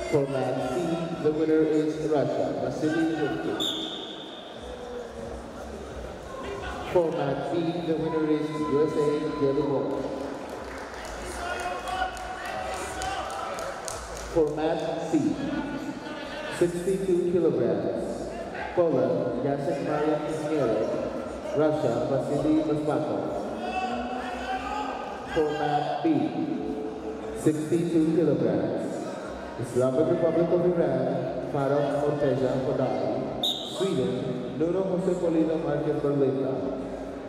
Format C, the winner is Russia, Vasily Yurkin. Format B, the winner is USA, Jelly Wall. Format C, 62 kilograms. Poland, Jacek Marian Kuzmierek. Russia, Vasily Masmakov. Format B, 62 kilograms. Islamic Republic of Iran, Farah Morteza Kodai. Sweden, Nuno Jose Polino Martin Berlinda.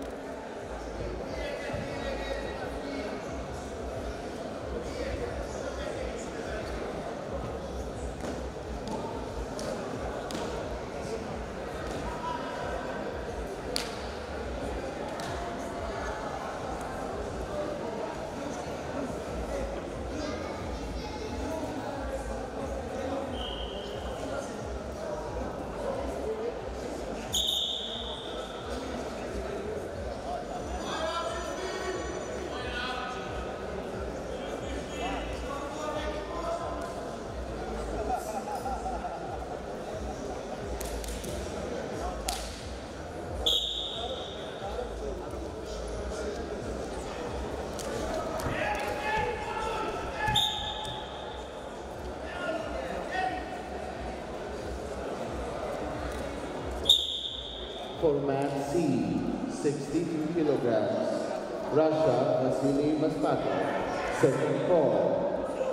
Format C, 62 kilograms. Russia, Vasily Masmakov. Second call.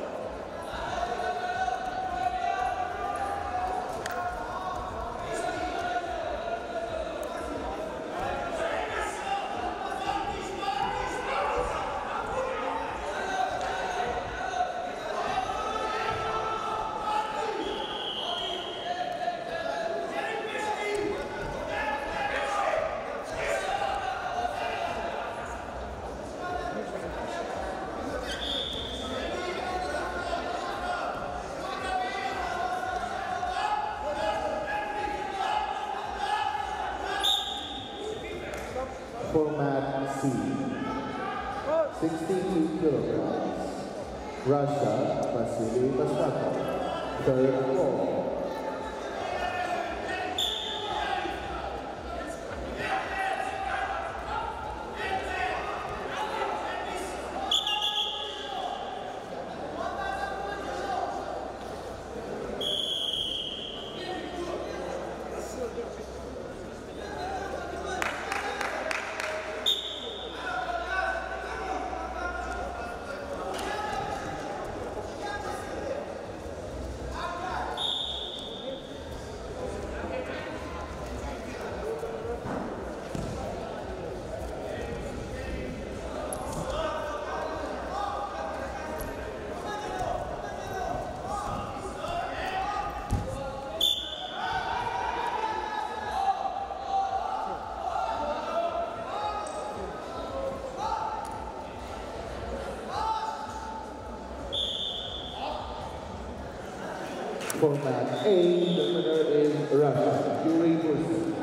Format C, 62 kilograms. Russia, Vasily Masmakov. Third call. Format A, the winner is Russia, Yuri Bursin.